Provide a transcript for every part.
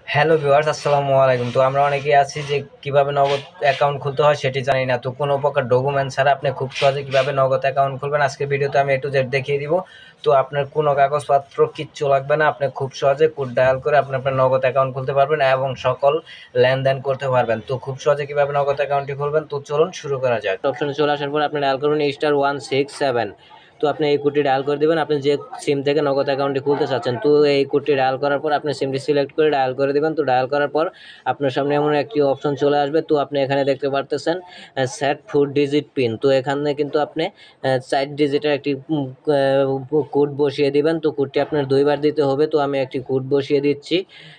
Hello viewers, আসসালামু আলাইকুম। তো আমরা অনেকেই আছি যে কিভাবে নগদ অ্যাকাউন্ট খুলতে হয় সেটি জানি না। তো কোনো প্রকার ডকুমেন্ট ছাড়া আপনি খুব সহজে কিভাবে নগদ অ্যাকাউন্ট খুলবেন আজকের ভিডিওতে আমি A to Z দেখিয়ে দিব। তো আপনার কোনো কাগজপত্র কিচ্ছু লাগবে না, আপনি খুব সহজে কোড ডায়াল করে আপনি আপনার নগদ অ্যাকাউন্ট খুলতে পারবেন এবং সকল লেনদেন করতে পারবেন। তো খুব সহজে কিভাবে নগদ অ্যাকাউন্টটি খুলবেন, তো চলুন শুরু করা যাক। অপশনে চলে আসার পর আপনি ডায়াল করবেন *167। তো আপনি এই কোডটি ডায়াল করে দেবেন আপনি যে সিম থেকে নগদ অ্যাকাউন্টটি খুলতে চাচ্ছেন। তো এই কোডটি ডায়াল করার পর আপনি সিমটি সিলেক্ট করে ডায়াল করে দেবেন। তো ডায়াল করার পর আপনার সামনে এমন একটি অপশন চলে আসবে। তো আপনি এখানে দেখতে পারতেছেন সেট 4 ডিজিট পিন। তো এখানে কিন্তু আপনি 4 ডিজিটের একটি কোড বসিয়ে দিবেন। তো কোডটি আপনার 2বার দিতে হবে। তো আমি একটি কোড বসিয়ে দিচ্ছি।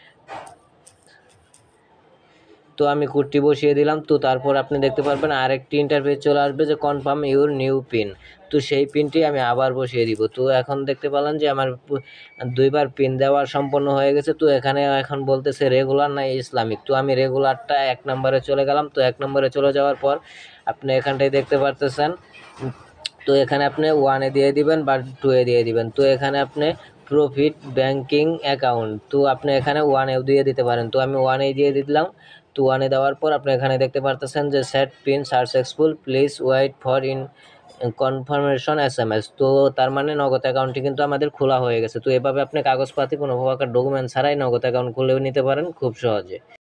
তো আমি কোডটি বসিয়ে দিলাম। তো তারপর আপনি দেখতে পারবেন আরেকটি ইন্টারফেস চলে আসবে যে কনফার্ম ইউর নিউ পিন। তো সেই পিনটি আমি আবার বসিয়ে দিব। তো এখন দেখতে পেলাম যে আমার 2বার পিন দেওয়া সম্পন্ন হয়ে গেছে। তো এখানে এখন বলতেছে রেগুলার না ইসলামিক। তো আমি রেগুলারটা 1 নম্বরে চলে গেলাম। তো 1 নম্বরে চলে যাওয়ার পর আপনি এখানটায় দেখতে পারতেছেন। তো এখানে আপনি 1-এ দিয়ে দিবেন বা 2-এ দিয়ে দিবেন। তো এখানে আপনি প্রফিট ব্যাংকিং অ্যাকাউন্ট, তো আপনি এখানে 1-এও দিয়ে দিতে পারেন। তো আমি 1-এই দিয়ে দিলাম। তো 1-এ দেওয়ার পর আপনি এখানে দেখতে পারতেছেন যে set pin successful, please wait for confirmation SMS। তো তার মানে নগদ অ্যাকাউন্টটি কিন্তু আমাদের খোলা হয়ে গেছে। তো এভাবে আপনি কাগজপাতি কোনো প্রকার ডকুমেন্ট ছাড়াই নগদ অ্যাকাউন্ট খুলে নিতে পারেন খুব সহজে।